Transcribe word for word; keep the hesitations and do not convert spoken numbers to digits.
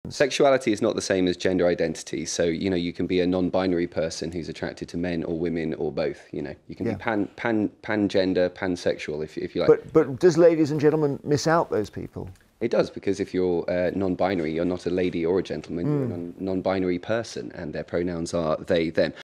Sexuality is not the same as gender identity. So, you know, you can be a non-binary person who's attracted to men or women or both. You know, you can Yeah. be pan, pan, pan-gender, pansexual, if, if you like. But, but does ladies and gentlemen miss out those people? It does, because if you're uh, non-binary, you're not a lady or a gentleman, mm. you're a non- non-binary person, and their pronouns are they, them.